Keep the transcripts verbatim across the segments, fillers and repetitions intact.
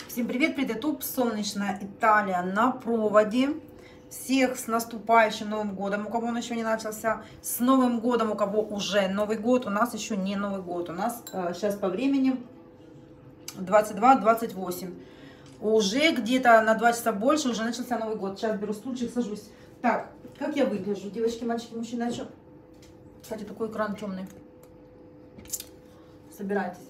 Всем привет, привет, Ютуб, солнечная Италия на проводе. Всех с наступающим Новым годом, у кого он еще не начался, с Новым годом, у кого уже Новый год, у нас еще не Новый год, у нас э, сейчас по времени двадцать два двадцать восемь, уже где-то на два часа больше, уже начался Новый год. Сейчас беру стульчик, сажусь. Так, как я выгляжу, девочки, мальчики, мужчины, а что? Кстати, такой экран темный. Собирайтесь.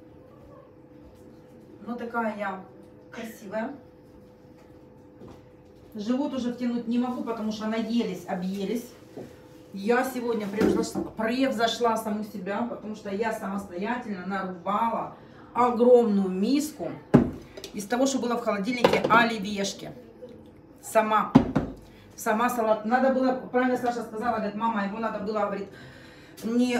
Ну, такая я красивая. Живот уже втянуть не могу, потому что наелись, объелись. Я сегодня превзошла, превзошла саму себя, потому что я самостоятельно нарубала огромную миску из того, что было в холодильнике, оливьешки. Сама. Сама салат. Надо было, правильно Саша сказала, говорит, мама, его надо было, говорит, не,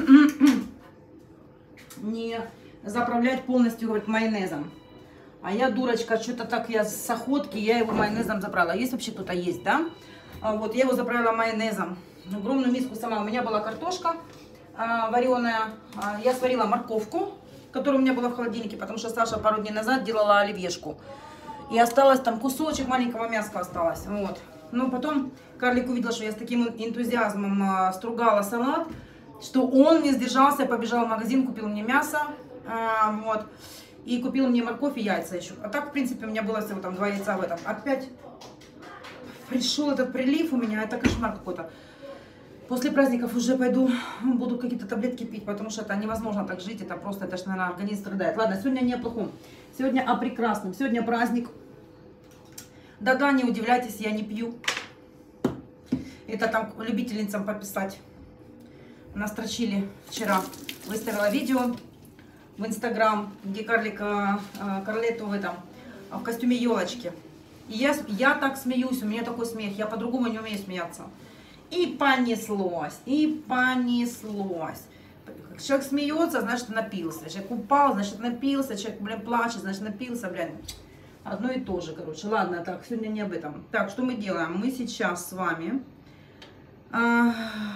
не заправлять полностью, говорит, майонезом. А я, дурочка, что-то так я с охотки, я его майонезом заправила. Есть вообще кто-то есть, да? А вот, я его заправила майонезом. Огромную миску сама. У меня была картошка а, вареная. А, я сварила морковку, которая у меня была в холодильнике, потому что Саша пару дней назад делала оливьешку. И осталось там кусочек маленького мяска осталось. Вот. Но потом карлик увидел, что я с таким энтузиазмом а, стругала салат, что он не сдержался, побежал в магазин, купил мне мясо. А, вот. И купил мне морковь и яйца еще. А так, в принципе, у меня было всего там два яйца в этом. Опять пришел этот прилив у меня. Это кошмар какой-то. После праздников уже пойду, буду какие-то таблетки пить, потому что это невозможно так жить. Это просто, это ж, наверное, организм страдает. Ладно, сегодня не о плохом. Сегодня о прекрасном. Сегодня праздник. Да-да, не удивляйтесь, я не пью. Это там любительницам пописать. Настрочили вчера. Выставила видео в Инстаграм, где карлик э, Карлету в этом, в костюме елочки. И я, я так смеюсь, у меня такой смех, я по-другому не умею смеяться. И понеслось, и понеслось. Человек смеется, значит напился. Человек упал, значит напился. Человек, блин, плачет, значит напился, блин. Одно и то же, короче. Ладно, так, сегодня не об этом. Так, что мы делаем? Мы сейчас с вами... А...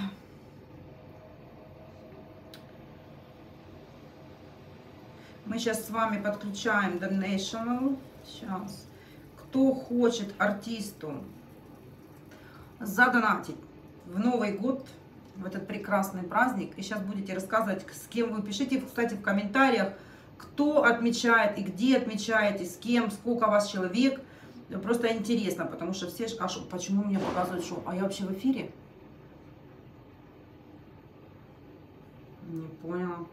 Мы сейчас с вами подключаем Donation. Сейчас. Кто хочет артисту задонатить в Новый год, в этот прекрасный праздник, и сейчас будете рассказывать, с кем вы пишите, кстати, в комментариях, кто отмечает и где отмечаете, с кем, сколько вас человек. Просто интересно, потому что все... А шо, почему мне показывают, что... А я вообще в эфире? Не поняла.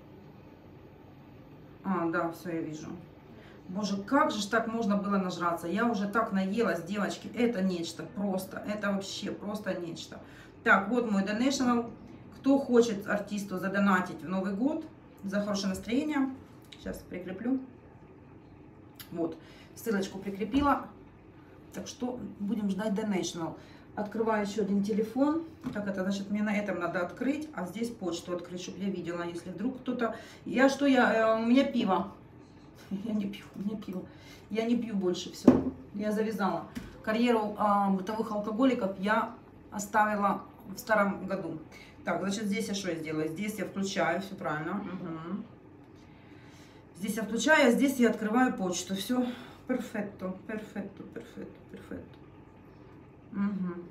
А, да, все, я вижу. Боже, как же ж так можно было нажраться? Я уже так наелась, девочки. Это нечто просто. Это вообще просто нечто. Так, вот мой донейшнл. Кто хочет артисту задонатить в Новый год за хорошее настроение. Сейчас прикреплю. Вот, ссылочку прикрепила. Так что будем ждать донейшнл. Открываю еще один телефон. Так, это значит, мне на этом надо открыть, а здесь почту открыть, чтобы я видела, если вдруг кто-то... Я что, я... У меня пиво. Я не пью, у меня пиво. Я не пью больше, все. Я завязала. Карьеру а, бытовых алкоголиков я оставила в старом году. Так, значит, здесь я что я сделаю? Здесь я включаю, все правильно. Угу. Здесь я включаю, а здесь я открываю почту. Все, перфетто, перфетто, перфетто, перфетто. Угу.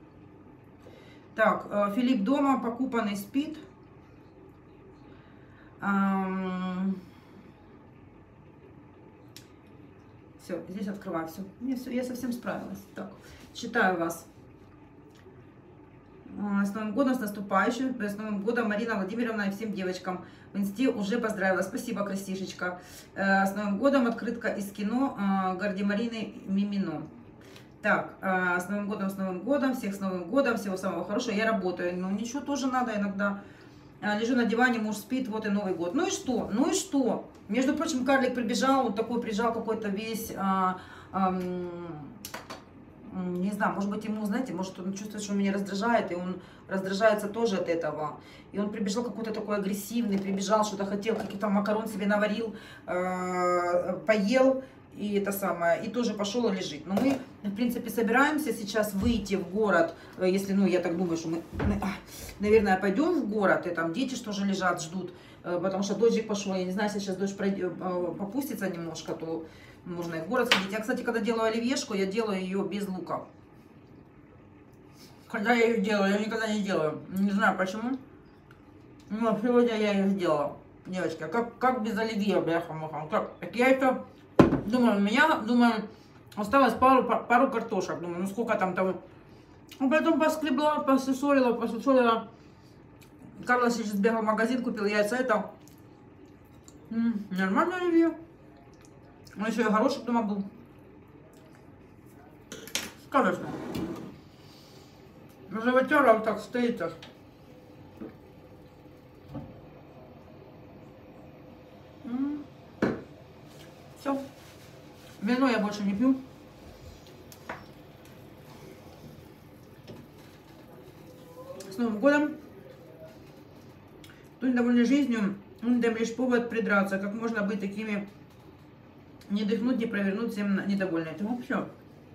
Так, Филипп дома, покупанный спит. Эм... Все, здесь открываю все. Мне все. Я совсем справилась. Так, читаю вас. С Новым годом, с наступающим. С Новым годом, Марина Владимировна, и всем девочкам в инсте уже поздравила. Спасибо, красишечка. С Новым годом открытка из кино Гардемарины Мимино. Так, э, с Новым годом, с Новым годом, всех с Новым годом, всего самого хорошего. Я работаю, но ничего тоже надо иногда. Э, лежу на диване, муж спит, вот и Новый год. Ну и что? Ну и что? Между прочим, карлик прибежал, вот такой прижал какой-то весь, э, э, не знаю, может быть ему, знаете, может он чувствует, что он меня раздражает, и он раздражается тоже от этого. И он прибежал какой-то такой агрессивный, прибежал, что-то хотел, какие-то макарон себе наварил, э, поел. И это самое, и тоже пошел и лежит. Но мы, в принципе, собираемся сейчас выйти в город, если, ну, я так думаю, что мы, наверное, пойдем в город, и там дети что же лежат, ждут, потому что дождик пошел, я не знаю, если сейчас дождь пройдет, попустится немножко, то Можно и в город сходить. Я, кстати, когда делаю оливьешку, я делаю ее без лука. Когда я ее делаю, я никогда не делаю. Не знаю почему. Но сегодня я ее сделала. Девочки, а как, как без оливье, бляха-муха? Как? Так я еще думаю, у меня, думаю, осталось пару, пару картошек. Думаю, ну сколько там того. А потом поскребла, посусолила, посусолила. Карлос сейчас сбегал в магазин, купил яйца. Это М -м, нормально оливье. Ну еще и горошек дома был. Сказочно. На животе вот так стоит. Все. Вино я больше не пью. С Новым годом. Кто недовольный жизнью, он дам лишь повод придраться. Как можно быть такими, не дыхнуть, не провернуть, всем недовольны. Это все.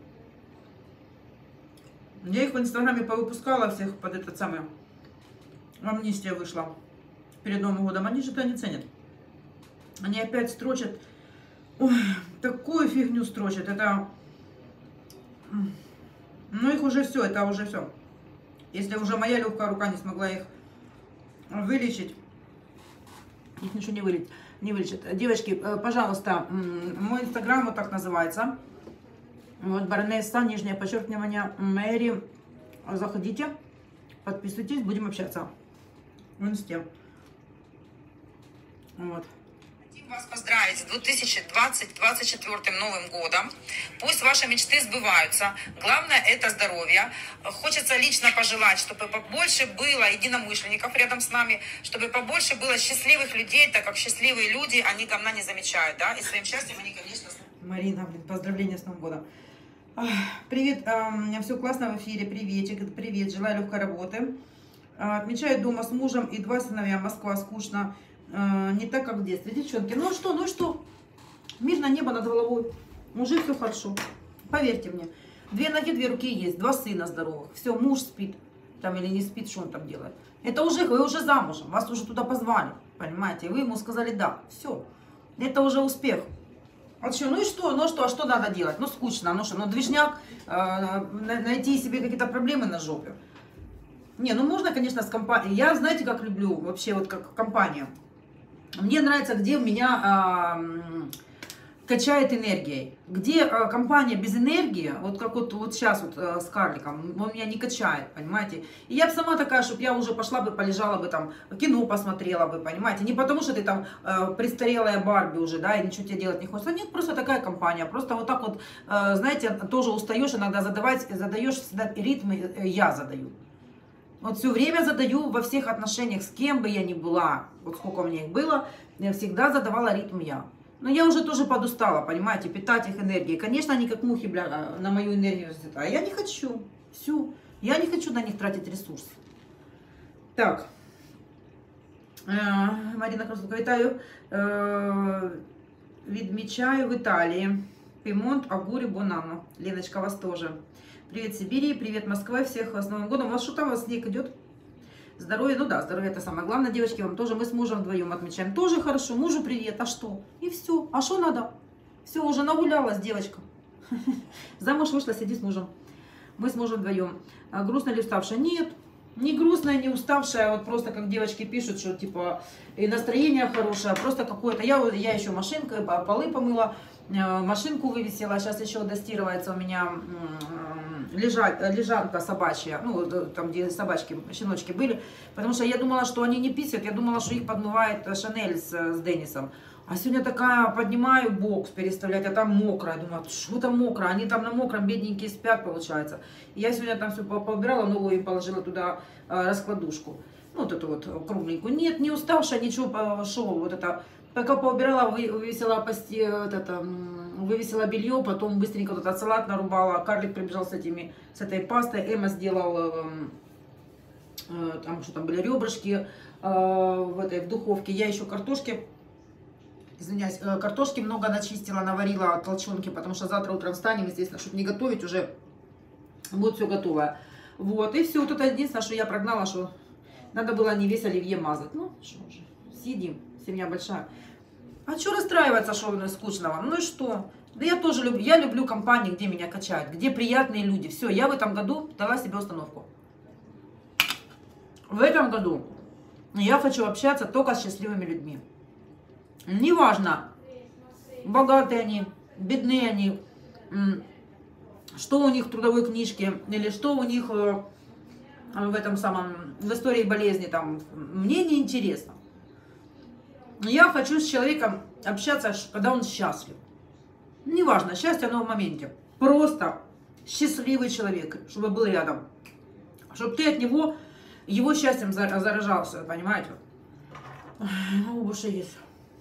Я их в инстаграме повыпускала всех под этот самый. Амнистия вышла перед Новым годом. Они что-то не ценят. Они опять строчат. Ой, такую фигню строчат. Это... Ну их уже все, это уже все. Если уже моя легкая рука не смогла их вылечить, их ничего не вылечит. Не вылечит. Девочки, пожалуйста, мой инстаграм вот так называется. Вот, баронесса, нижнее подчеркивание, Мэри. Заходите, подписывайтесь, будем общаться в инсте. Вот. Хотим вас поздравить с две тысячи двадцать четвёртым Новым годом. Пусть ваши мечты сбываются. Главное это здоровье. Хочется лично пожелать, чтобы побольше было единомышленников рядом с нами, чтобы побольше было счастливых людей, так как счастливые люди, они говна не замечают, да, и своим счастьем они, конечно... Марина, блин, поздравления с Новым годом. Привет, все классно в эфире, приветик, привет, желаю легкой работы. Отмечаю дома с мужем и два сыновья, Москва, скучно, не так, как в детстве. Девчонки, ну что, ну что, мирное небо над головой, уже все хорошо, поверьте мне. Две ноги, две руки есть, два сына здоровых, все, муж спит, там или не спит, что он там делает. Это уже, вы уже замужем, вас уже туда позвали, понимаете, вы ему сказали да, все, это уже успех. А что, ну и что, ну что, а что надо делать? Ну скучно, ну что, ну движняк, э, найти себе какие-то проблемы на жопе. Не, ну можно, конечно, с компанией. Я, знаете, как люблю вообще вот как компания. Мне нравится, где меня э, качает энергией. Где э, компания без энергии, вот как вот, вот сейчас вот э, с карликом, он меня не качает, понимаете. И я бы сама такая, чтобы я уже пошла бы, полежала бы там, кино посмотрела бы, понимаете. Не потому, что ты там э, престарелая Барби уже, да, и ничего тебе делать не хочется. Нет, просто такая компания. Просто вот так вот, э, знаете, тоже устаешь иногда задавать, задаешь всегда ритмы, э, я задаю. Вот все время задаю во всех отношениях, с кем бы я ни была, вот сколько у меня их было, я всегда задавала ритм я. Но я уже тоже подустала, понимаете, питать их энергией. Конечно, они как мухи, бля, на мою энергию. А я не хочу. Все. Я не хочу на них тратить ресурсы. Так. Марина Красотка, вітаю. Відмічаю в Италии. Пимонт, Агури, Бонано. Леночка, вас тоже. Привет, Сибири, привет, Москва. Всех с Новым годом. У вас что там, у вас снег идет? Здоровье, ну да, здоровье это самое главное, девочки, вам тоже, мы с мужем вдвоем отмечаем. Тоже хорошо, мужу привет, а что? И все, а что надо? Все, уже нагулялась девочка. Замуж вышла, сиди с мужем. Мы с мужем вдвоем. А грустно ли уставшая? Нет, не грустная, не уставшая, вот просто как девочки пишут, что типа и настроение хорошее, просто какое-то, я, я еще машинкой, полы помыла, машинку вывесила, сейчас еще достирывается у меня лежа, лежанка собачья, ну, там, где собачки, щеночки были, потому что я думала, что они не писают, я думала, что их подмывает Шанель с, с Деннисом. А сегодня такая, поднимаю бокс переставлять, а там мокрая, думаю, что там мокро, они там на мокром бедненькие спят, получается. И я сегодня там все поубирала, новую им положила туда раскладушку, ну, вот эту вот кругленькую. Нет, не уставшая, ничего, шел, вот это. Пока поубирала, вывесила, пости, вот это, вывесила белье, потом быстренько вот этот салат нарубала. Карлик прибежал с, этими, с этой пастой. Эмма сделал, э, там что там были, ребрышки э, в этой в духовке. Я еще картошки, извиняюсь, э, картошки много начистила, наварила толченки, потому что завтра утром встанем, естественно, чтобы не готовить, уже будет все готовое. Вот, и все, вот это единственное, что я прогнала, что надо было не весь оливье мазать. Ну, что уже, съедим. Семья большая. А что расстраиваться, что скучно вам? Ну и что? Да я тоже люблю, я люблю компании, где меня качают, где приятные люди. Все, я в этом году дала себе установку. В этом году я хочу общаться только с счастливыми людьми. Неважно, богатые они, бедные они, что у них в трудовой книжке, или что у них в этом самом, в истории болезни, там, мне не интересно. Я хочу с человеком общаться, когда он счастлив. Неважно, счастье оно в моменте. Просто счастливый человек, чтобы был рядом. Чтобы ты от него, его счастьем заражался, понимаете? Ну, больше есть.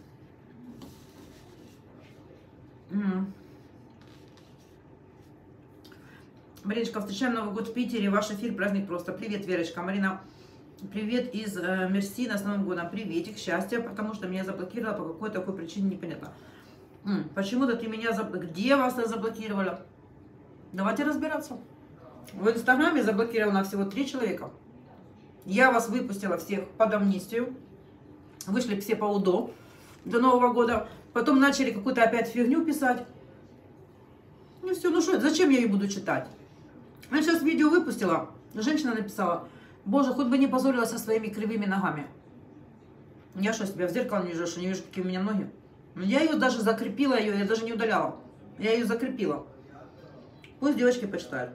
Мариночка, встречаем Новый год в Питере. Ваш эфир, праздник просто. Привет, Верочка. Марина, привет из э, Мерсина с Новым годом. Приветик, счастья, потому что меня заблокировала по какой такой причине, непонятно. Почему-то ты меня заблокировала. Где вас заблокировали? Давайте разбираться. В Инстаграме заблокировано всего три человека. Я вас выпустила всех под амнистию. Вышли все по УДО до Нового года. Потом начали какую-то опять фигню писать. Ну все, ну что это? Зачем я ее буду читать? Я сейчас видео выпустила. Женщина написала: боже, хоть бы не позорилась со своими кривыми ногами. Я что, себя в зеркало не вижу, что не вижу, какие у меня ноги? Я ее даже закрепила, ее, я даже не удаляла. Я ее закрепила. Пусть девочки почитают.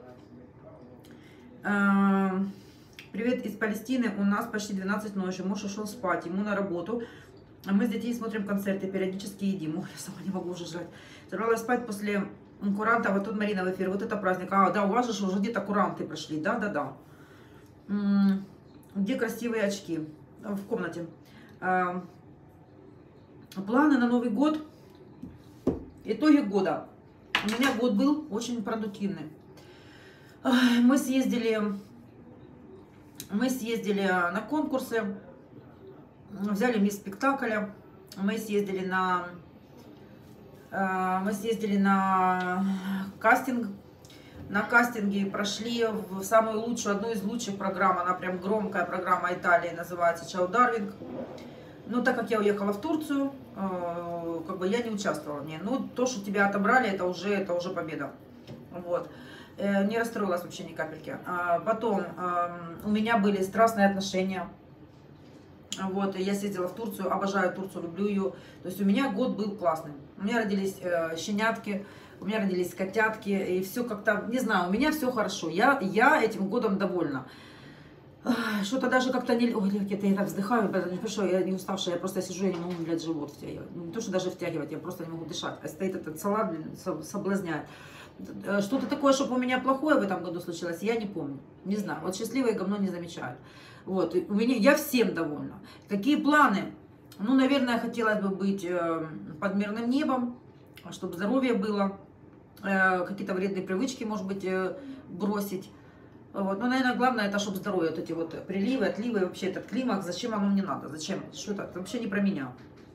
Привет из Палестины. У нас почти двенадцать ночи. Муж ушел спать, ему на работу. А мы с детьми смотрим концерты, периодически едим. Ой, я сама не могу уже жрать. Собралась спать после куранта. Вот тут Марина в эфире. Вот это праздник. А, да, у вас же уже где-то куранты прошли. Да, да, да. Где красивые очки? В комнате. Планы на Новый год. Итоги года. У меня год был очень продуктивный. Мы съездили, мы съездили на конкурсы, взяли мисс спектакля, мы съездили на, мы съездили на кастинг. На кастинге прошли в самую лучшую, одну из лучших программ. Она прям громкая программа Италии, называется Чаударвинг. Но так как я уехала в Турцию, э, как бы я не участвовала в ней. Ну, то, что тебя отобрали, это уже, это уже победа. Вот. Э, не расстроилась вообще ни капельки. А потом э, у меня были страстные отношения. Вот, я съездила в Турцию, обожаю Турцию, люблю ее. То есть у меня год был классный. У меня родились э, щенятки, у меня родились котятки, и все как-то, не знаю, у меня все хорошо. Я, я этим годом довольна. Что-то даже как-то не... Ой, я так вздыхаю, не пишу, я не уставшая, я просто сижу, я не могу, блядь, живот втягивать. Не то, что даже втягивать, я просто не могу дышать. А стоит этот салат, блин, соблазняет. Что-то такое, чтобы у меня плохое в этом году случилось, я не помню. Не знаю, вот счастливое говно не замечают. Вот, у меня, я всем довольна. Какие планы? Ну, наверное, хотелось бы быть под мирным небом, чтобы здоровье было, какие-то вредные привычки, может быть, бросить. Вот. Но, наверное, главное, это чтобы здоровье, вот эти вот приливы, отливы, вообще этот климакс, зачем оно мне надо, зачем, что это, это вообще не про меня.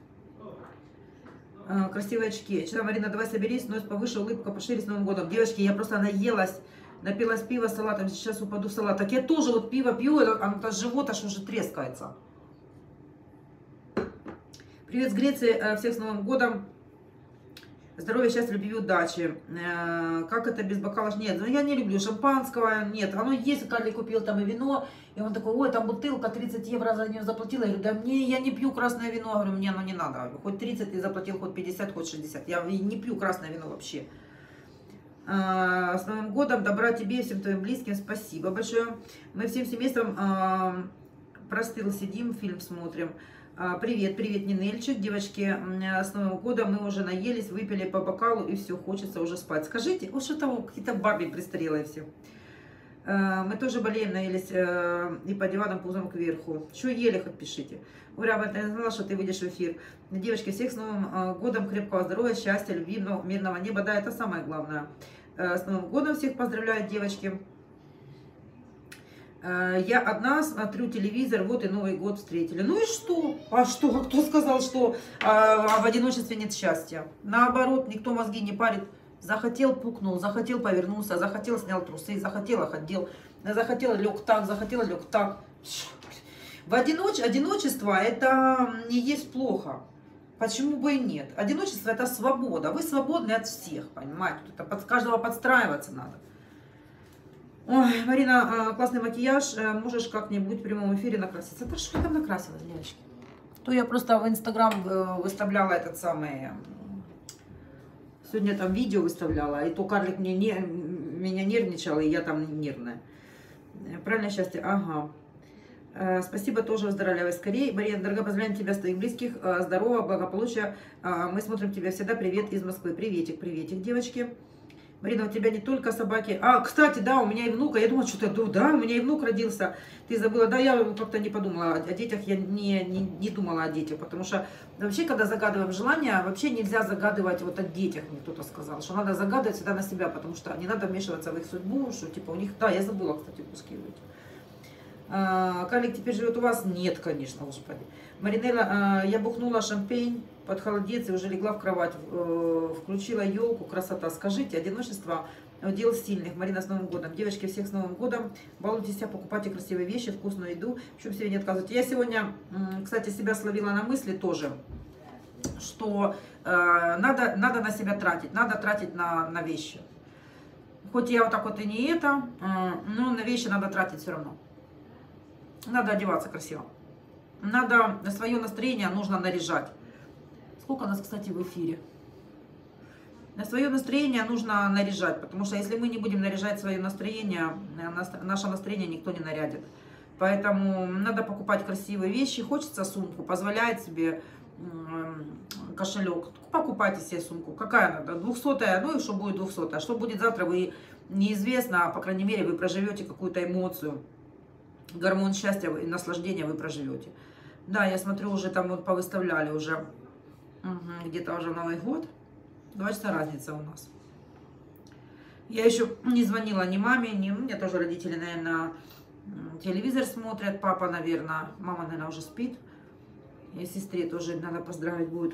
А, красивые очки. Вчера, Марина, давай соберись, нос повыше, улыбка пошире, с Новым годом. Девочки, я просто наелась, напилась пива с салатом, сейчас упаду в салат. Так я тоже вот пиво пью, оно-то с живота аж уже трескается. Привет с Греции, всех с Новым годом. Здоровья, счастья, любви, удачи. Как это без бокала? Нет, ну я не люблю шампанского. Нет, оно есть, Карли купил там и вино. И он такой: ой, там бутылка, тридцать евро за нее заплатила. Я говорю: да мне, я не пью красное вино. Я говорю: мне оно не надо. Хоть тридцать ты заплатил, хоть пятьдесят, хоть шестьдесят. Я не пью красное вино вообще. С Новым годом, добра тебе и всем твоим близким. Спасибо большое. Мы всем семейством простыл сидим, фильм смотрим. Привет, привет, Нинельчик, девочки, с Новым годом мы уже наелись, выпили по бокалу и все, хочется уже спать. Скажите, вот что там, какие-то бабы престарелые все. Мы тоже болеем, наелись и по диванам пузом кверху. Что ели, хоть пишите. Ура, я знала, что ты выйдешь в эфир. Девочки, всех с Новым годом, крепкого здоровья, счастья, любви, мирного неба, да, это самое главное. С Новым годом всех поздравляю, девочки. Я одна смотрю телевизор, вот и Новый год встретили. Ну и что? А что? Кто сказал, что а, в одиночестве нет счастья? Наоборот, никто мозги не парит. Захотел, пукнул, захотел, повернулся, захотел, снял трусы, захотел, ходил, захотел, лег так, захотел, лег так. В одиноч... Одиночество это не есть плохо. Почему бы и нет? Одиночество – это свобода. Вы свободны от всех, понимаете? Это под каждого подстраиваться надо. Ой, Марина, классный макияж. Можешь как-нибудь в прямом эфире накраситься? Да что я там накрасилась, девочки? То я просто в Инстаграм выставляла этот самый... Сегодня там видео выставляла, и то карлик мне не, меня нервничал, и я там нервная. Правильное счастье? Ага. Спасибо, тоже выздоравливай скорее. Марина, дорогая, поздравляем тебя с твоих близких. Здорово, благополучия. Мы смотрим тебя всегда. Привет из Москвы. Приветик, приветик, девочки. Марина, у тебя не только собаки. А, кстати, да, у меня и внука. Я думала, что-то, да, у меня и внук родился. Ты забыла. Да, я как-то не подумала о детях. Я не, не, не думала о детях. Потому что вообще, когда загадываем желание, вообще нельзя загадывать вот о детях. Мне кто-то сказал, что надо загадывать всегда на себя. Потому что не надо вмешиваться в их судьбу. Что типа у них... Да, я забыла, кстати, куски выйти. А, Карлик теперь живет у вас? Нет, конечно, господи. Маринелла, а, я бухнула шампейн под холодец и уже легла в кровать. Включила елку, красота. Скажите, одиночество дел сильных. Марина, с Новым годом. Девочки, всех с Новым годом. Балуйте себя, покупайте красивые вещи, вкусную еду, чтобы себе не отказывать. Я сегодня, кстати, себя словила на мысли тоже, что э, надо, надо на себя тратить, надо тратить на, на вещи. Хоть я вот так вот и не это, э, но на вещи надо тратить все равно. Надо одеваться красиво. Надо свое настроение нужно наряжать. Сколько у нас, кстати, в эфире? На свое настроение нужно наряжать, потому что если мы не будем наряжать свое настроение, наше настроение никто не нарядит. Поэтому надо покупать красивые вещи. Хочется сумку, позволяет себе кошелек. Покупайте себе сумку. Какая надо? Двухсотая, ну и что будет двухсотая. Что будет завтра, вы неизвестно, а по крайней мере вы проживете какую-то эмоцию. Гормон счастья и наслаждения вы проживете. Да, я смотрю, уже там вот повыставляли уже угу, где-то уже Новый год. Два часа разница у нас. Я еще не звонила ни маме, ни... У меня тоже родители, наверное, телевизор смотрят. Папа, наверное, мама, наверное, уже спит. И сестре тоже надо поздравить будет.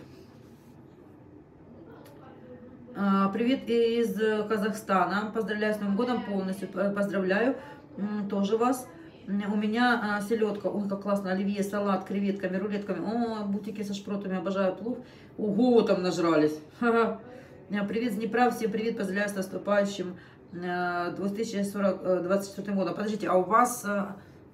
Привет из Казахстана. Поздравляю с Новым годом полностью. Поздравляю тоже вас. У меня а, селедка, ой, как классно, оливье, салат, креветками, рулетками. О, бутики со шпротами, обожаю плов. Ого, там нажрались. Ха-ха. Привет с Днепра, всем привет, поздравляю с наступающим две тысячи двадцать четвёртым годом. Подождите, а у вас, а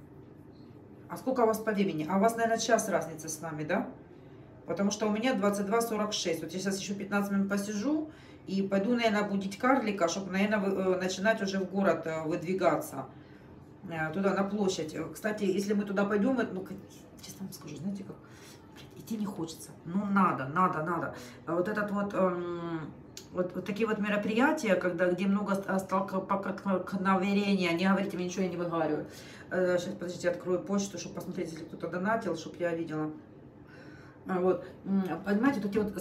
сколько у вас по времени? А у вас, наверное, час разница с нами, да? Потому что у меня двадцать два сорок шесть. Вот я сейчас еще пятнадцать минут посижу и пойду, наверное, будить карлика, чтобы, наверное, начинать уже в город выдвигаться. Туда, на площадь. Кстати, если мы туда пойдем, ну, честно вам скажу, знаете, как идти не хочется. Ну, надо, надо, надо. Вот этот вот, эм, вот, вот такие вот мероприятия, когда, где много столкновения, не говорите мне ничего, я не выговариваю. Э, сейчас, подождите, открою почту, чтобы посмотреть, если кто-то донатил, чтобы я видела. Вот, понимаете, вот эти вот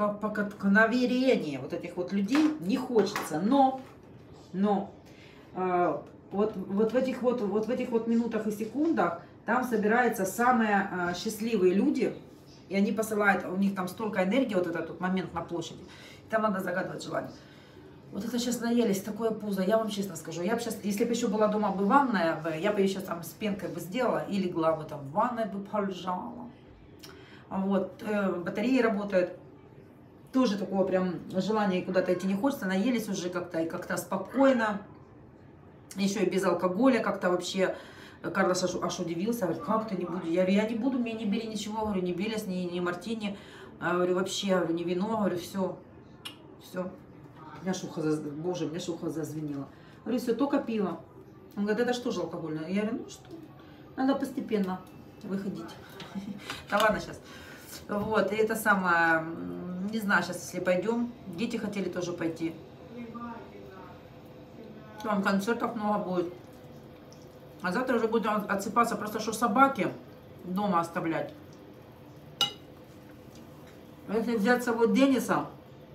столкновения вот этих вот людей не хочется, но, но, э, Вот, вот, в этих вот, вот в этих вот минутах и секундах там собираются самые а, счастливые люди, и они посылают, у них там столько энергии, вот этот вот момент на площади, и там надо загадывать желание. Вот это сейчас наелись, такое пузо, я вам честно скажу, я бы сейчас, если бы еще была дома бы ванная, я бы ее сейчас там с пенкой бы сделала, и легла бы там в ванной бы полежала. Вот, э, батареи работают, тоже такого прям желания куда-то идти не хочется, наелись уже как-то и как-то спокойно. Еще и без алкоголя, как-то вообще, Карлос аж, аж удивился, говорит, как ты не будешь? Я говорю, я не буду, мне не бери ничего, говорю, ни Белес, ни, ни Мартини, говорю, вообще, говорю, ни вино, говорю, все, все. У меня шуха, боже, у меня шуха зазвенела. Говорю, все, только пиво. Он говорит, это что же алкогольное? Я говорю, ну что, надо постепенно выходить. Да ладно сейчас. Вот, и это самое, не знаю, сейчас, если пойдем, дети хотели тоже пойти. Там концертов много будет. А завтра уже будем отсыпаться. Просто что собаки дома оставлять. Если взять с собой Дениса,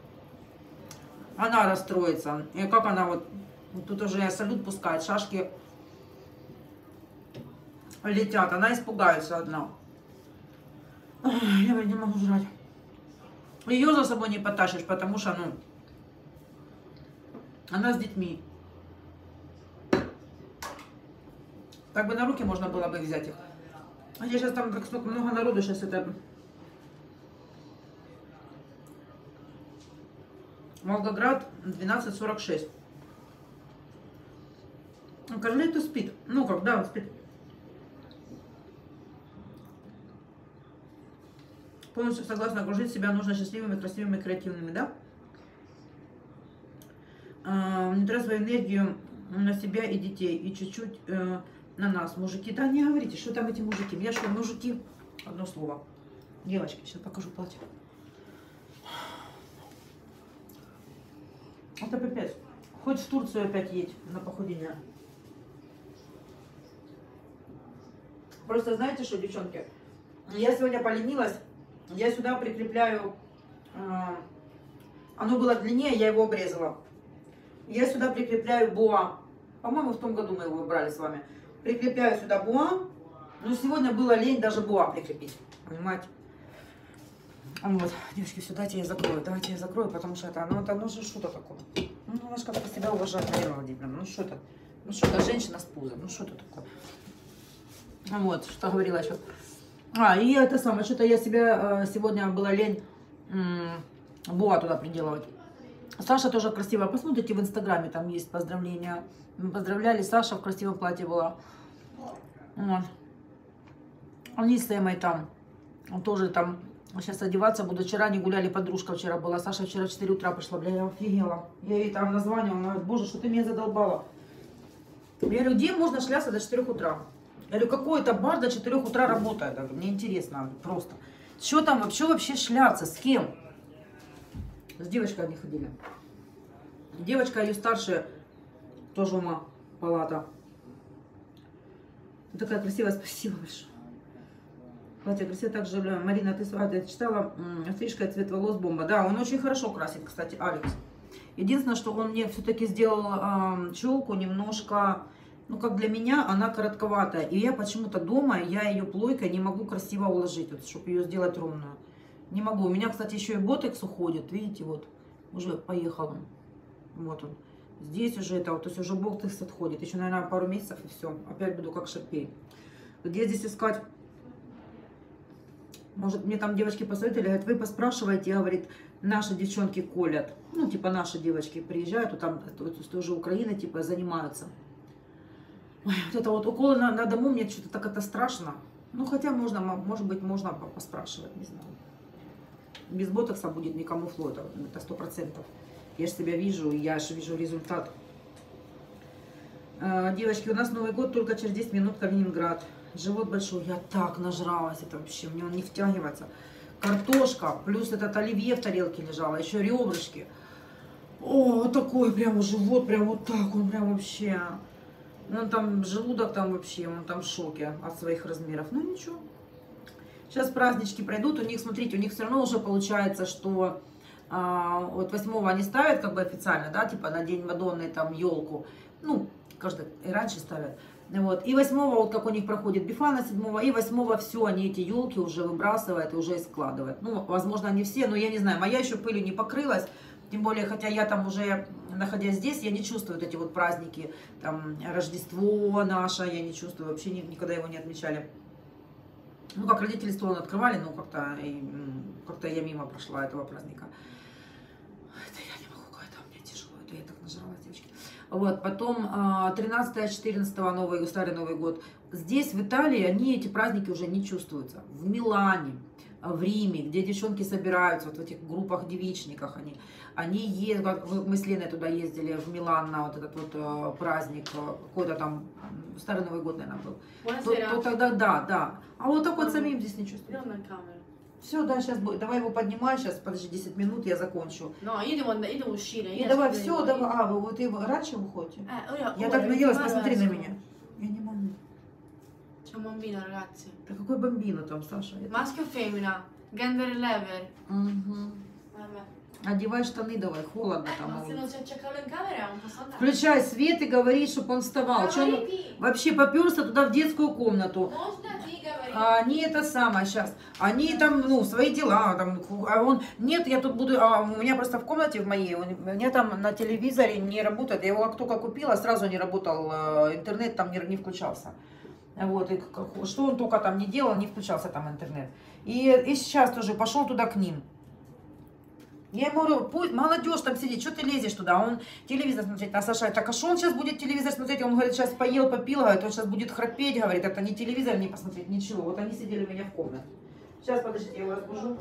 она расстроится. И как она вот... Тут уже салют пускает, шашки летят. Она испугается одна. Ой, я не могу жрать. Ее за собой не потащишь, потому что, ну... Она с детьми. Как бы на руки можно было бы взять их. А я сейчас там так столько много народу, сейчас это... Волгоград двенадцать сорок шесть. Корнетто спит. Ну как, да, спит. Полностью согласна, окружить себя нужно счастливыми, красивыми, креативными, да? А, не трать свою энергию на себя и детей, и чуть-чуть э, на нас, мужики. Да не говорите, что там эти мужики. Я что, мужики? Одно слово. Девочки, сейчас покажу платье. Это пипец. Хоть в Турцию опять едь на похудение. Просто знаете что, девчонки? Я сегодня поленилась. Я сюда прикрепляю... Э, оно было длиннее, я его обрезала. Я сюда прикрепляю боа. По-моему, в том году мы его брали с вами. Прикрепляю сюда боа. Но сегодня было лень даже боа прикрепить. Понимаете? Вот, девочки, все, дайте я закрою. Давайте я закрою, потому что это, ну, это, ну, что-то такое. Ну, надо же как-то себя уважать, Марина Владимировна. Ну, что это? Ну, что это женщина с пузом? Ну, что это такое? Вот, что говорила еще. А, и это самое, что-то я себя э, сегодня была лень м, боа туда приделывать. Саша тоже красиво. Посмотрите в инстаграме, там есть поздравления. Мы поздравляли, Саша в красивом платье была. Вот. Они с Эмой там. Он тоже там сейчас одеваться буду. Вчера не гуляли, подружка вчера была. Саша вчера в четыре утра пришла. Бля, я офигела. Я ей там названивала. Она говорит, боже, что ты меня задолбала. Я говорю, где можно шляться до четырёх утра? Я говорю, какой это бар до четырёх утра работает? Я говорю, мне интересно просто. Что там вообще вообще шляться? С кем? С девочкой они ходили. Девочка, ее старшая, тоже ума палата. Такая красивая, спасибо большое. Платье красиво, так же, Марина, ты, а, ты читала, стрижка и цвет волос бомба. Да, он очень хорошо красит, кстати, Алекс. Единственное, что он мне все-таки сделал э, челку немножко, ну, как для меня, она коротковатая. И я почему-то дома, я ее плойкой не могу красиво уложить, вот, чтобы ее сделать ровную. Не могу. У меня, кстати, еще и ботекс уходит, видите, вот, уже поехал он. Вот он. Здесь уже это, вот, то есть уже ботекс отходит. Еще, наверное, пару месяцев и все. Опять буду как Шарпей. Где здесь искать? Может, мне там девочки посоветовали, говорят, вы поспрашиваете, говорит, наши девчонки колят. Ну, типа, наши девочки приезжают, вот там тоже Украины, типа, занимаются. Ой, вот это вот уколы на, на дому, мне что-то так это страшно. Ну, хотя можно, может быть, можно поспрашивать, не знаю. Без ботокса будет не камуфло, это сто процентов. Я же себя вижу, я же вижу результат. А, девочки, у нас Новый год только через десять минут Калининград. Живот большой, я так нажралась, это вообще, мне он не втягивается. Картошка, плюс этот оливье в тарелке лежало, еще ребрышки. О, вот такой прям живот, прям вот так, он прям вообще. Он там, желудок там вообще, он там в шоке от своих размеров. Ну ничего. Сейчас празднички пройдут, у них, смотрите, у них все равно уже получается, что а, вот восьмого они ставят как бы официально, да, типа на День Мадонны там елку. Ну, каждый и раньше ставят. Вот. И восьмого, вот как у них проходит Бифана седьмого, и восьмого все, они эти елки уже выбрасывают и уже и складывают. Ну, возможно, не все, но я не знаю, моя еще пылью не покрылась. Тем более, хотя я там уже, находясь здесь, я не чувствую вот эти вот праздники, там, Рождество наше, я не чувствую, вообще никогда его не отмечали. Ну, как родители стол открывали, ну, как-то как-то я мимо прошла этого праздника. Это я не могу, это у меня тяжело, это я так нажралась, девочки. Вот, потом тринадцатого-четырнадцатого Новый, Старый Новый год. Здесь, в Италии, они, эти праздники уже не чувствуются. В Милане, в Риме, где девчонки собираются, вот в этих группах девичниках они, они ездят, мы с Леной туда ездили, в Милан на вот этот вот э, праздник, какой-то там, Старый Новый год, наверное, был. То, то тогда, да, да. А вот так вот самим здесь не чувствуется. Все, да, сейчас будет. Давай его поднимай, сейчас, подожди, десять минут, я закончу. No, io devo andare, io devo uscire. И давай, все, давай. А, вы вот и вы раньше выходите? Eh, ora, Я ora, так надеялась, ventiquattro посмотри на escono. меня. Я не могу. C'è un bambino, ragazzi. Да какой бомбина там, Саша? Это- Maschio o femmina? Gender lever. Мгм. Vabbè. Одевай штаны давай, холодно Eh, там. ma на se non улице. c'è c'è caldo in camera non posso andare. Включай свет и говори, чтобы он вставал. Чё он Говори. вообще поперся туда в детскую комнату? Можно ты говорить? А они это самое сейчас. Они там, ну, свои дела. Там, а он, нет, я тут буду, а у меня просто в комнате в моей, у меня там на телевизоре не работает. Я его как только купила, сразу не работал, э, интернет там не, не включался. Вот, и как- что он только там не делал, не включался там интернет. И, и сейчас тоже пошел туда к ним. Я ему говорю, пусть молодежь там сидит, что ты лезешь туда? Он телевизор смотреть, а Саша, так а что он сейчас будет телевизор смотреть? Он говорит, сейчас поел, попил, говорит, он сейчас будет храпеть, говорит, это не телевизор, не посмотреть, ничего. Вот они сидели у меня в комнате. Сейчас, подождите, я его разбужу.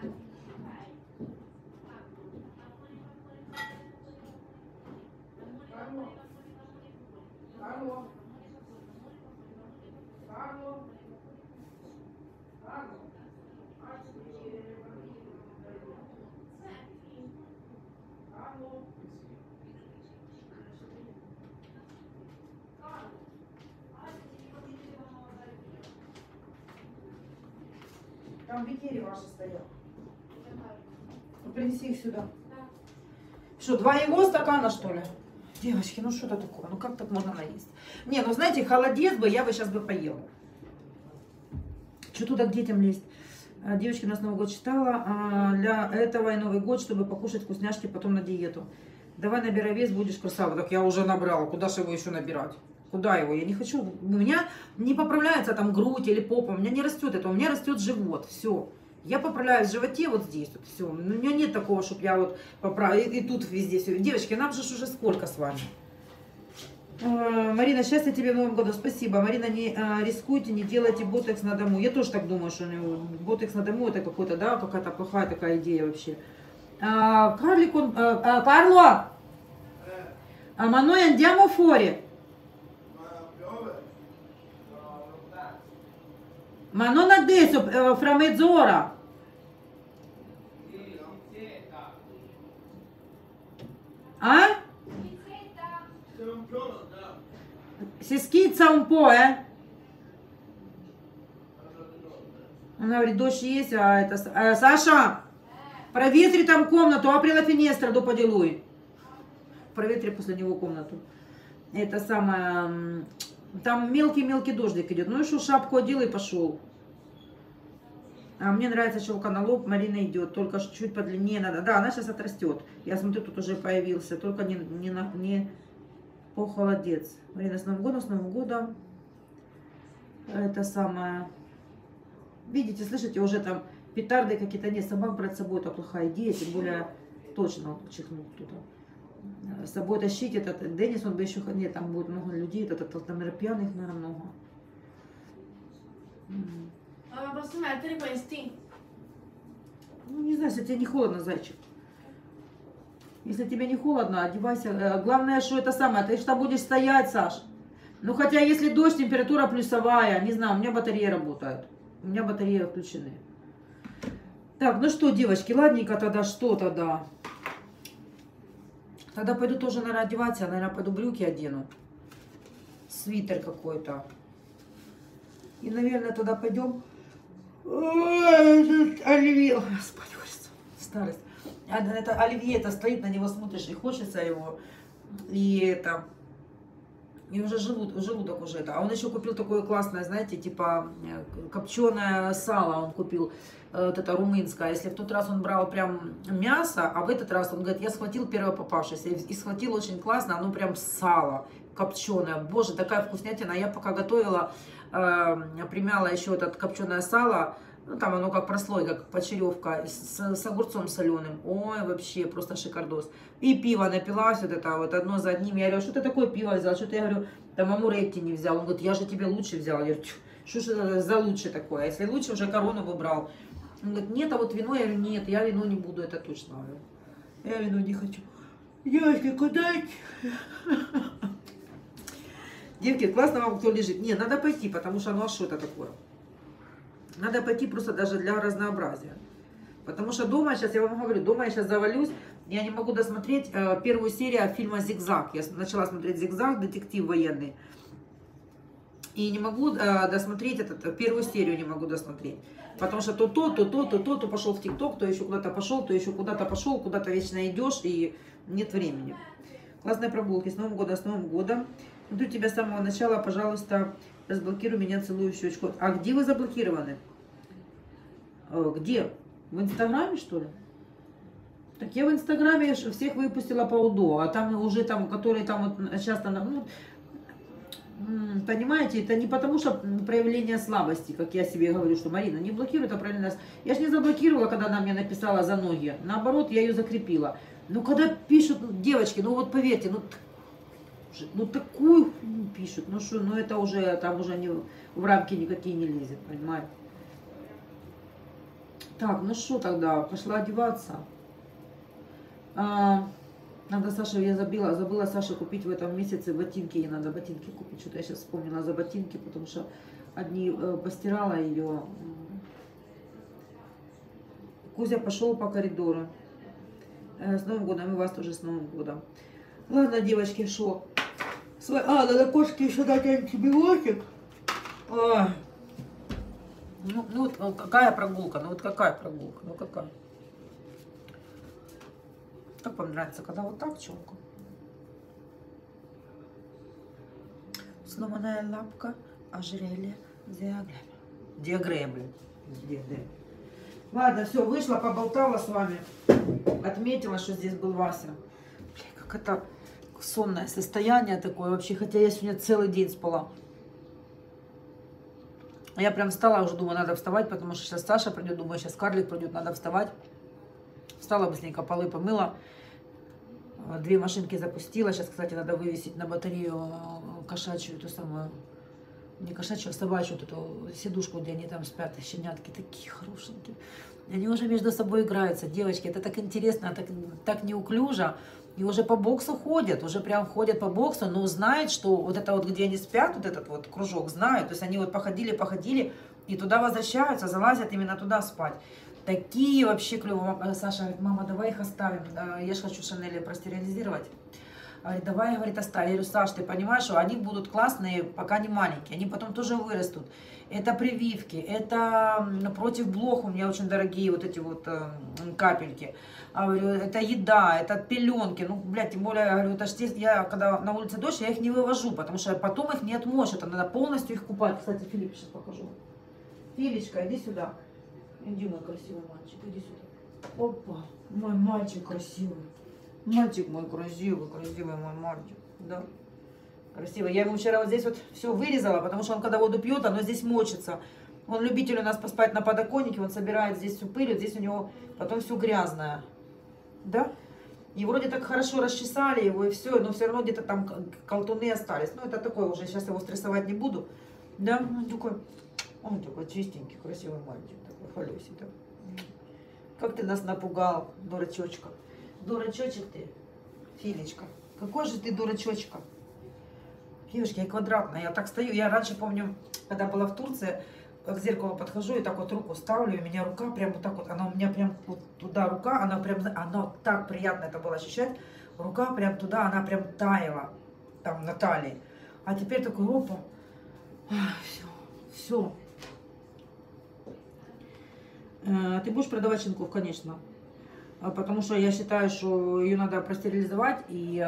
Алло. Алло. Алло. Там бикери ваши стоят. Ну, принеси их сюда. Что, два его стакана, что ли? Девочки, ну что это такое? Ну как так можно наесть? Не, ну знаете, холодец бы, я бы сейчас бы поела. Что туда к детям лезть? А, девочки, у нас Новый год читала. А, для этого и Новый год, чтобы покушать вкусняшки потом на диету. Давай набирай вес, будешь красава. Так я уже набрала. Куда же его еще набирать? Куда его? Я не хочу. У меня не поправляется там грудь или попа. У меня не растет это. У меня растет живот. Все. Я поправляюсь в животе вот здесь. Вот, все. У меня нет такого, чтобы я вот поправила. И, и тут везде все. Девочки, нам же уже сколько с вами? А, Марина, счастья тебе в Новом году. Спасибо. Марина, не а, рискуйте, не делайте ботекс на дому. Я тоже так думаю, что ботекс на дому это какой-то, да, какая-то плохая такая идея вообще. А, Карлик, он... А, а, Карло! А, ma noi andiamo fuori. Ma non adesso, fra mezz'ora. Ah? Si schizza un po', eh? Она говорит, дождь есть, а это... А, Саша, проветри там комнату, апри la finestra dopo di lui. Проветри после него комнату. Это самое... Там мелкий-мелкий дождик идет. Ну и что, шапку одел и пошел. А мне нравится челка на лоб, Марина идет, только чуть подлиннее надо. Да, она сейчас отрастет. Я смотрю, тут уже появился, только не, не, на, не похолодец. Марина, с Новым годом, с Новым годом. Это самое... Видите, слышите, уже там петарды какие-то нет. Собак брать с собой, это плохая идея, тем более точно вот, чихнул кто-то. С собой тащить этот Денис, он бы еще... Нет, там будет много людей, это, это, там, наверное, пьяных, наверное, много. Ma posso mettere questi? Ну, не знаю, если тебе не холодно, зайчик. Если тебе не холодно, одевайся. Главное, что это самое, ты что будешь стоять, Саш. Ну, хотя, если дождь, температура плюсовая, не знаю, у меня батареи работают. У меня батареи включены. Так, ну что, девочки, ладненько тогда, что тогда? Тогда пойду тоже, наверное, одеваться. Я, наверное, пойду брюки одену. Свитер какой-то. И, наверное, тогда пойдем... Оливье, господи, старость. Это оливье, это стоит, на него смотришь, и хочется его, и это, и уже желудок, желудок уже это. А он еще купил такое классное, знаете, типа копченое сало он купил, вот это румынское. Если в тот раз он брал прям мясо, а в этот раз он говорит, я схватил первое попавшееся, и схватил очень классно, оно прям сало копченое. Боже, такая вкуснятина. Я пока готовила, э, примяла еще это копченое сало. Ну, там оно как прослойка, как почеревка, с, с огурцом соленым. Ой, вообще, просто шикардос. И пиво напилась, вот это вот одно за одним. Я говорю, что ты такое пиво взял? Что-то я говорю, там Амуретти не взял. Он говорит, я же тебе лучше взял. Я говорю, что же это за лучше такое? Если лучше, уже корону выбрал. Он говорит, нет, а вот вино. Я говорю, нет, я вино не буду, это точно. Я вино не хочу. Девочки, куда идти? Девки, классно вам кто лежит. Не, надо пойти, потому что ну а что это такое? Надо пойти просто даже для разнообразия. Потому что дома, сейчас я вам говорю, дома я сейчас завалюсь, я не могу досмотреть э, первую серию фильма «Зигзаг». Я начала смотреть «Зигзаг», детектив военный. И не могу э, досмотреть этот, первую серию не могу досмотреть. Потому что то то, то то, то то, то пошел в ТикТок, то еще куда-то пошел, то еще куда-то пошел, куда-то вечно идешь, и нет времени. Классные прогулки. С Новым годом, с Новым годом. Жду тебя с самого начала, пожалуйста, разблокируй меня, целую в щечку. А где вы заблокированы? Где? В Инстаграме, что ли? Так я в Инстаграме всех выпустила по УДО, а там уже там, которые там вот сейчас, ну, М, Понимаете, это не потому, что проявление слабости, как я себе говорю, что Марина, не блокируй, это проявление слабости. Я же не заблокировала, когда она мне написала за ноги. Наоборот, я ее закрепила. Ну, когда пишут, ну, девочки, ну вот поверьте, ну, ну такую хуйню пишут, ну что, ну это уже, там уже не, в рамки никакие не лезет, понимаете. Так, ну что тогда, пошла одеваться. А, надо Саше, я забыла, забыла Саше купить в этом месяце ботинки, ей надо ботинки купить. Что-то я сейчас вспомнила за ботинки, потому что одни э, постирала ее. Кузя пошел по коридору. Э, с Новым годом, и вас тоже с Новым годом. Ладно, девочки, что? А, надо кошке еще дать антибиотик. А. Ну, ну вот какая прогулка, ну вот какая прогулка, ну какая. Как вам нравится, когда вот так, челка? Сломанная лапка, ожерелье, диагрем. Диагрем, блин. Диагрем. Ладно, все, вышла, поболтала с вами. Отметила, что здесь был Вася. Блин, как это сонное состояние такое вообще, хотя я сегодня целый день спала. Я прям встала, уже думаю, надо вставать, потому что сейчас Саша придет, думаю, сейчас Карлик придет, надо вставать. Встала быстренько, полы помыла, две машинки запустила. Сейчас, кстати, надо вывесить на батарею кошачью, эту самую, не кошачью, а собачью, вот эту сидушку, где они там спят, щенятки такие хорошенькие. Они уже между собой играются, девочки, это так интересно, так, так неуклюже. И уже по боксу ходят, уже прям ходят по боксу, но знают, что вот это вот, где они спят, вот этот вот кружок, знают. То есть они вот походили, походили, и туда возвращаются, залазят именно туда спать. Такие вообще клевые. Саша говорит, мама, давай их оставим. Я же хочу Шанели простерилизировать. Говорит, давай, говорит, оставим. Я говорю, Саш, ты понимаешь, что они будут классные, пока они маленькие. Они потом тоже вырастут. Это прививки, это против блох у меня очень дорогие вот эти вот э, капельки. А, говорю, это еда, это пеленки. Ну, блядь, тем более, я говорю, это ж здесь, я, когда на улице дождь, я их не вывожу, потому что потом их не отмоешь. Это надо полностью их купать. Кстати, Филипп сейчас покажу. Филечка, иди сюда. Иди, мой красивый мальчик, иди сюда. Опа, мой мальчик красивый. Мальчик мой красивый, красивый мой мальчик. Да. Красиво. Я ему вчера вот здесь вот все вырезала, потому что он когда воду пьет, оно здесь мочится. Он любитель у нас поспать на подоконнике, он собирает здесь всю пыль, вот здесь у него потом все грязное. Да? И вроде так хорошо расчесали его и все, но все равно где-то там колтуны остались. Ну это такое уже, сейчас его стрессовать не буду. Да? Он такой, он такой чистенький, красивый мальчик, такой холесий. Да? Как ты нас напугал, дурачочка. Дурачочек ты, Филечка. Какой же ты дурачочка. Девушки, я квадратная, я так стою. Я раньше помню, когда была в Турции, к зеркалу подхожу и так вот руку ставлю, и у меня рука прям вот так вот, она у меня прям вот туда рука, она прям, она так приятно это было ощущать. Рука прям туда, она прям таяла, там на талии. А теперь такой, опа, все, все. Ты будешь продавать щенков, конечно. Потому что я считаю, что ее надо простерилизовать и...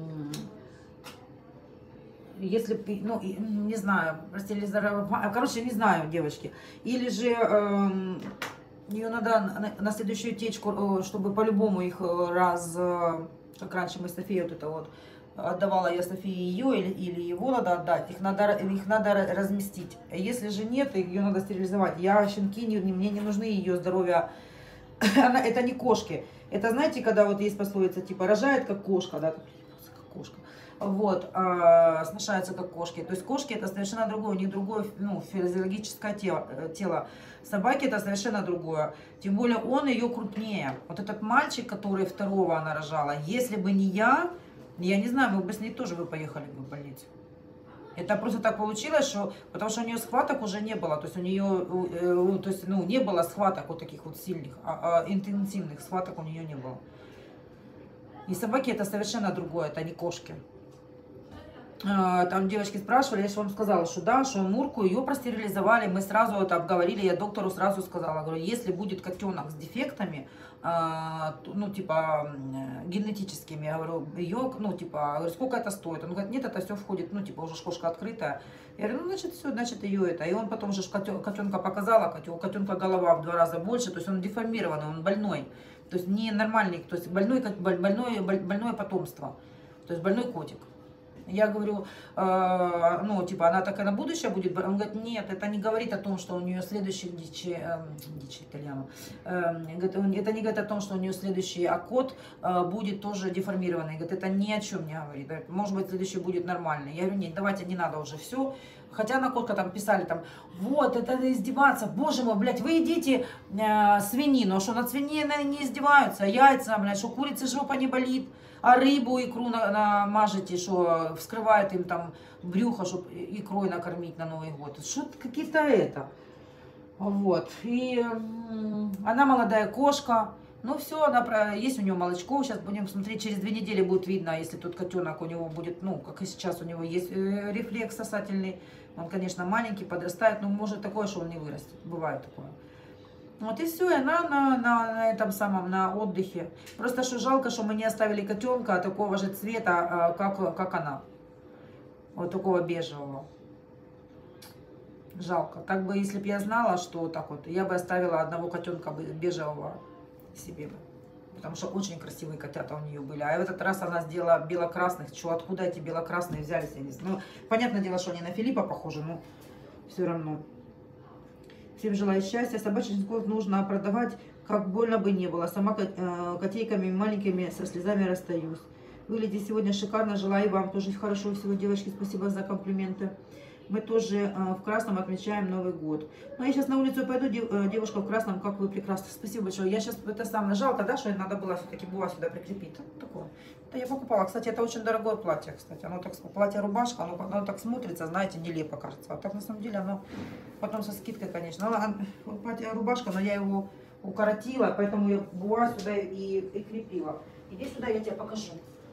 Если, ну, не знаю, простерилизировать, короче, не знаю, девочки. Или же э, ее надо на, на следующую течку, чтобы по-любому их раз, как раньше мы Софии вот это вот, отдавала я Софии ее, или, или его надо отдать, их надо, их надо разместить. Если же нет, ее надо стерилизовать. Я, щенки, не, мне не нужны ее здоровье. Она, это не кошки. Это, знаете, когда вот есть пословица, типа, рожает как кошка, да, как кошка. Вот, э, сношаются как кошки. То есть кошки это совершенно другое, у них другое, ну, физиологическое тело, тело. Собаки это совершенно другое. Тем более он ее крупнее. Вот этот мальчик, который второго она рожала, если бы не я, я не знаю, мы бы с ней тоже бы поехали бы в больницу. Это просто так получилось, что, потому что у нее схваток уже не было. То есть у нее, э, то есть, ну, не было схваток вот таких вот сильных, а, а интенсивных схваток у нее не было. И собаки это совершенно другое, это не кошки. Там девочки спрашивали, я же вам сказала, что да, что Мурку, ее простерилизовали, мы сразу это обговорили, я доктору сразу сказала, говорю, если будет котенок с дефектами, ну, типа, генетическими, я говорю, ее, ну, типа, говорю, сколько это стоит? Он говорит, нет, это все входит, ну, типа, уже кошка открытая. Я говорю, ну, значит, все, значит, ее это. И он потом же котенка показала, у котенка голова в два раза больше, то есть он деформированный, он больной, то есть не нормальный, то есть больной, больное, больное потомство, то есть больной котик. Я говорю, э, ну, типа, она так и на будущее будет? Он говорит, нет, это не говорит о том, что у нее следующий дичи, э, дичи итальяно, э, это не говорит о том, что у нее следующий окот э, будет тоже деформированный. Говорит, это ни о чем не говорит. Может быть, следующий будет нормальный. Я говорю, нет, давайте, не надо уже все. Хотя на котка там писали, там, вот, это издеваться, боже мой, блядь, вы едите э, свинину, а что над свининой не издеваются, яйца, блядь, что курица жопа не болит, а рыбу, икру намажете, что вскрывает им там брюхо, чтобы икрой накормить на Новый год. Что какие-то это. Вот. И м, она молодая кошка. Ну все, она, есть у нее молочко. Сейчас будем смотреть, через две недели будет видно, если тот котенок у него будет, ну, как и сейчас у него есть э, рефлекс сосательный. Он, конечно, маленький, подрастает, но может такое, что он не вырастет. Бывает такое. Вот и все, и она на, на, на этом самом, на отдыхе. Просто что жалко, что мы не оставили котенка такого же цвета, как, как она. Вот такого бежевого. Жалко. Так бы, если бы я знала, что так вот, я бы оставила одного котенка бежевого себе бы. Потому что очень красивые котята у нее были. А в этот раз она сделала бело-красных. Что, откуда эти бело-красные взялись, я не знаю. Ну, понятное дело, что они на Филиппа похожи, но все равно. Всем желаю счастья. Собачников нужно продавать, как больно бы не было. Сама котейками маленькими со слезами расстаюсь. Выглядите сегодня шикарно. Желаю вам тоже хорошо всего, девочки. Спасибо за комплименты. Мы тоже в красном отмечаем Новый год. Ну, я сейчас на улицу пойду, девушка в красном, как вы прекрасно. Спасибо большое. Я сейчас, это самое жалко, да, что надо было все-таки была сюда прикрепить. Такое. Это я покупала. Кстати, это очень дорогое платье, кстати. Оно так, платье-рубашка, оно, оно так смотрится, знаете, нелепо кажется. А так, на самом деле, оно потом со скидкой, конечно. Платье-рубашка, но я его укоротила, поэтому я буа сюда и, и крепила. Иди сюда, я тебе покажу.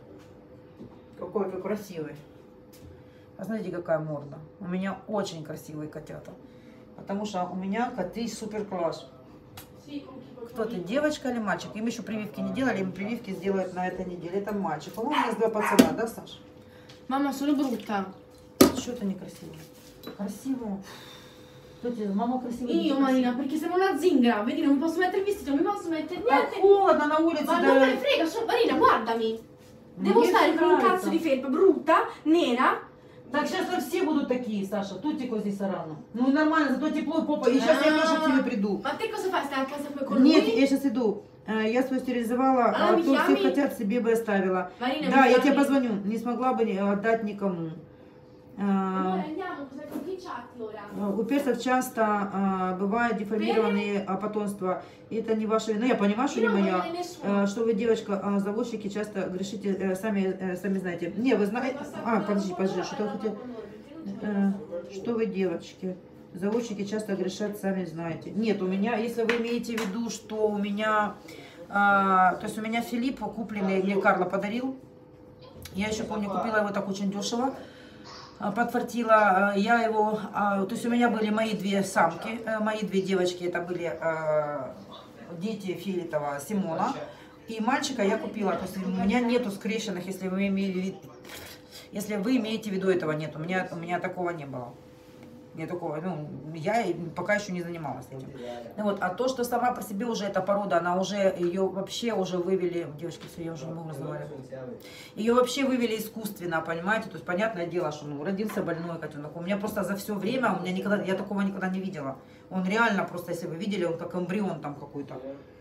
Какой ты красивый. А знаете, какая морда? У меня очень красивые котята. Потому что у меня коты супер класс. Кто ты, девочка или мальчик? Им еще прививки не делали, им прививки сделают на этой неделе. Это мальчик. По-моему, у нас два пацана, да, Саша? Mamma, sono brutta. Что это некрасиво? Красиво. Кто тебе? Мама красивая. Io, Marina, perché sono una zingara. Vedi, non mi posso mettere il vestito, non mi posso mettere Так niente. холодно на улице. Ma да. non me ne frega, sono... Marina, guardami. Devo Мне stare con un нравится. cazzo di felpa brutta, nera. Так сейчас все будут такие, Саша. Тутико здесь рано. Ну нормально, зато тепло попа. И сейчас я тоже к тебе приду. Ma te cosa fai? Stai a casa poi con Нет, lui? я сейчас иду. Э, Я свою стерилизовала, А, а то Миями? всех хотят себе бы оставила. Марина, Да, я Миями? тебе позвоню. Не смогла бы не отдать никому. Э, Allora, andiamo, cosa cominciati ora? У персов часто э, бывают деформированные э, потомства. И это не ваша вина. Я понимаю, что не моя. Э, Что вы, девочка, э, заводчики, часто грешите, э, сами, э, сами знаете. Не, вы знаете. А, подожди, подожди, что я хотела. Э, Что вы, девочки, заводчики часто грешат, сами знаете. Нет, у меня, если вы имеете в виду, что у меня, а, то есть у меня Филипп купленный, мне Карло подарил. Я еще помню, купила его так очень дешево, а, подфартила. а, Я его, а, то есть у меня были мои две самки, а, мои две девочки, это были а, дети Филитова, Симона. И мальчика я купила, то есть у меня нету скрещенных, если вы имеете в виду. Если вы имеете в виду, этого нет, у меня, у меня такого не было. Я такого, ну, я пока еще не занималась этим. Вот, а то, что сама по себе уже эта порода, она уже, ее вообще уже вывели, девочки, все, я уже не могу разговаривать. Ее вообще вывели искусственно, понимаете? То есть, понятное дело, что, ну, родился больной котенок. У меня просто за все время, у меня никогда, я такого никогда не видела. Он реально просто, если вы видели, он как эмбрион там какой-то.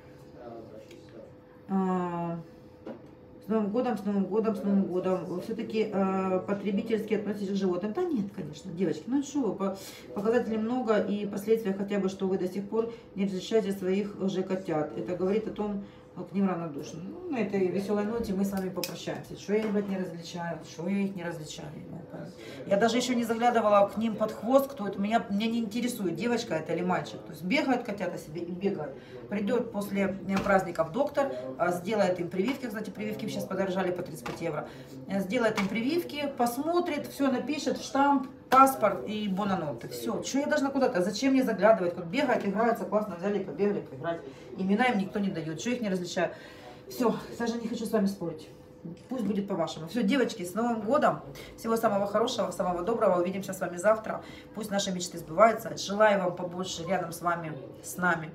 С Новым годом, с Новым годом, с Новым годом. Все-таки э, потребительски относитесь к животным? Да нет, конечно, девочки. Ну что вы, по, показателей много и последствия хотя бы, что вы до сих пор не разрешаете своих уже котят. Это говорит о том, к ним равнодушны. Ну, на этой веселой ноте мы с вами попрощаемся. Что я их не различаю, что я их не различаю. Я даже еще не заглядывала к ним под хвост, кто это. Меня, меня не интересует, девочка это или мальчик. То есть бегают котята себе и бегают. Придет после праздников доктор, сделает им прививки. Кстати, прививки сейчас подорожали по тридцать пять евро. Сделает им прививки, посмотрит, все напишет, штамп, паспорт и бонаноты. Все. Что я должна куда-то? Зачем мне заглядывать? Как бегают, играются, классно взяли, побегали, поиграть. Имена им никто не дает. Что их не различаю? Все, даже не хочу с вами спорить. Пусть будет по-вашему. Все, девочки, с Новым годом. Всего самого хорошего, самого доброго. Увидимся с вами завтра. Пусть наши мечты сбываются. Желаю вам побольше рядом с вами, с нами,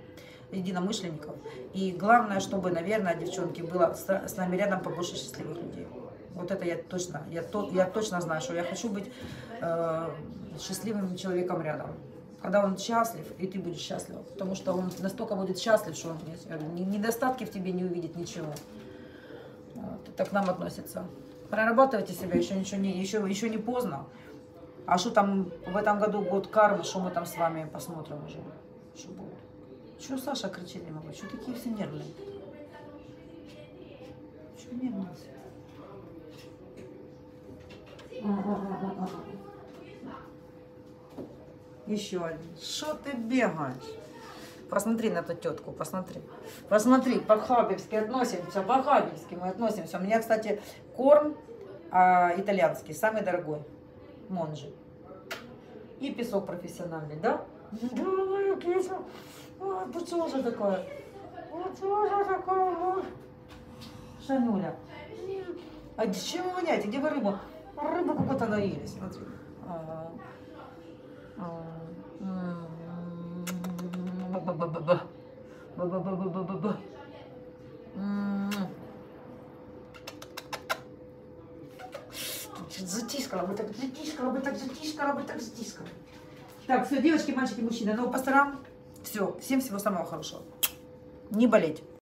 единомышленников. И главное, чтобы, наверное, девчонки, было с нами рядом побольше счастливых людей. Вот это я точно, я, то, я точно знаю, что я хочу быть э, счастливым человеком рядом. Когда он счастлив, и ты будешь счастлив. Потому что он настолько будет счастлив, что он ни недостатки в тебе не увидит, ничего. Вот, это к нам относится. Прорабатывайте себя, еще, ничего не, еще, еще не поздно. А что там в этом году год кармы, что мы там с вами посмотрим уже. Что будет? Что Саша кричит не могу? Что такие все нервные? Что нервные? Еще один. Что ты бегаешь? Посмотри на эту тетку, посмотри. Посмотри, по-хабельски относимся, по-хабельски мы относимся. У меня, кстати, корм а, итальянский, самый дорогой. Монжи. И песок профессиональный, да? Вот что же такое? Вот что же такое? Шануля. А чем вы воняете? Где вы рыбу? Рыбу какую-то наели, смотри. Ага. Ба-ба-ба-ба-ба. Ба-ба-ба-ба-ба-ба. Затискала бы так, затискала бы так, затискала бы так, затискала. Так, все, девочки, мальчики, мужчины, ну, пасторам, все, всем всего самого хорошего. Не болеть.